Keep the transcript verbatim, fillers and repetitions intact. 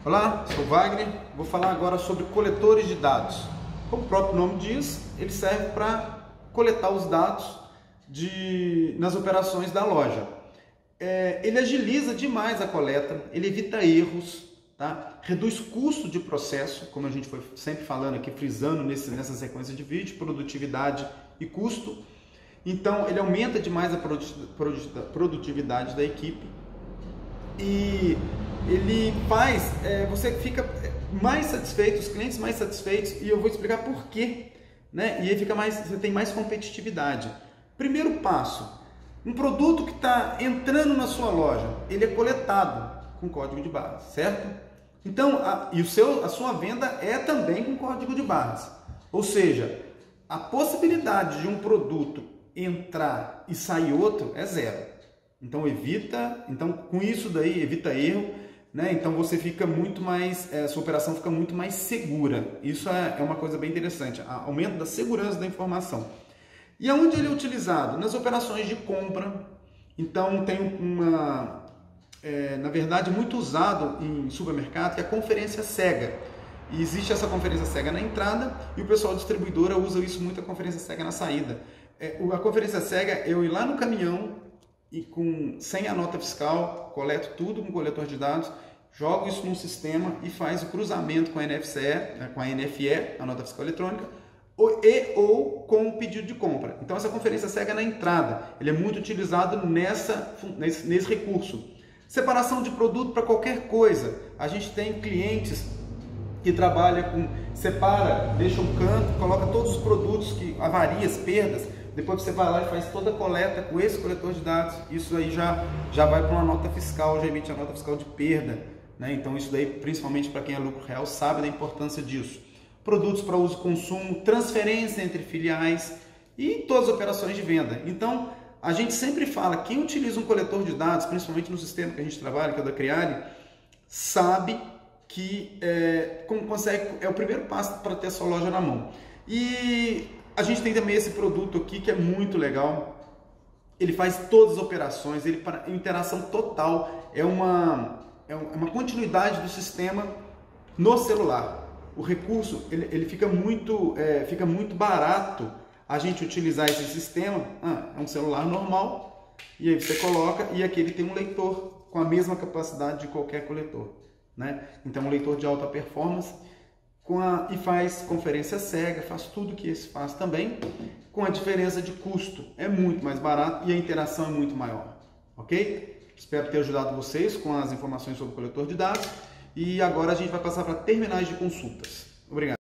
Olá, sou Wagner, vou falar agora sobre coletores de dados. Como o próprio nome diz, ele serve para coletar os dados de, nas operações da loja. É, ele agiliza demais a coleta, ele evita erros, tá? Reduz custo de processo, como a gente foi sempre falando aqui, frisando nesse, nessa sequência de vídeo, produtividade e custo. Então, ele aumenta demais a produtividade da equipe e ele faz, é, você fica mais satisfeito, os clientes mais satisfeitos, e eu vou explicar por quê, né? E aí fica mais, você tem mais competitividade. Primeiro passo, um produto que está entrando na sua loja, ele é coletado com código de barras, certo? Então, a, e o seu, a sua venda é também com código de barras, ou seja, a possibilidade de um produto entrar e sair outro é zero. Então evita, então com isso daí evita erro, né? Então você fica muito mais, é, sua operação fica muito mais segura. Isso é, é uma coisa bem interessante, aumento da segurança da informação. E aonde ele é utilizado? Nas operações de compra. Então tem uma, é, na verdade, muito usado em supermercado, que é a conferência cega. E existe essa conferência cega na entrada e o pessoal distribuidora usa isso muito, a conferência cega na saída. É, a conferência cega é eu ir lá no caminhão e com, sem a nota fiscal, coleto tudo com coletor de dados, jogo isso num sistema e faz o cruzamento com a N F C E, com a N F E, a nota fiscal eletrônica, ou, e ou com o pedido de compra. Então essa conferência cega é na entrada, ele é muito utilizado nessa, nesse, nesse recurso. Separação de produto para qualquer coisa. A gente tem clientes que trabalha com, separa, deixa um canto, coloca todos os produtos, que avarias, perdas, depois você vai lá e faz toda a coleta com esse coletor de dados. Isso aí já, já vai para uma nota fiscal, já emite a nota fiscal de perda, né? Então isso daí, principalmente para quem é lucro real, sabe da importância disso. Produtos para uso e consumo, transferência entre filiais e todas as operações de venda. Então, a gente sempre fala, quem utiliza um coletor de dados, principalmente no sistema que a gente trabalha, que é o da Criare, sabe que é, como consegue, é o primeiro passo para ter a sua loja na mão. E a gente tem também esse produto aqui que é muito legal. Ele faz todas as operações, ele para interação total, é uma, é uma continuidade do sistema no celular. O recurso ele, ele fica, muito, é, fica muito barato a gente utilizar esse sistema. Ah, é um celular normal, e aí você coloca, e aqui ele tem um leitor com a mesma capacidade de qualquer coletor, né? Então um leitor de alta performance, com a, e faz conferência cega, faz tudo que esse faz também, com a diferença de custo, é muito mais barato e a interação é muito maior, ok? Espero ter ajudado vocês com as informações sobre o coletor de dados, e agora a gente vai passar para terminais de consultas. Obrigado.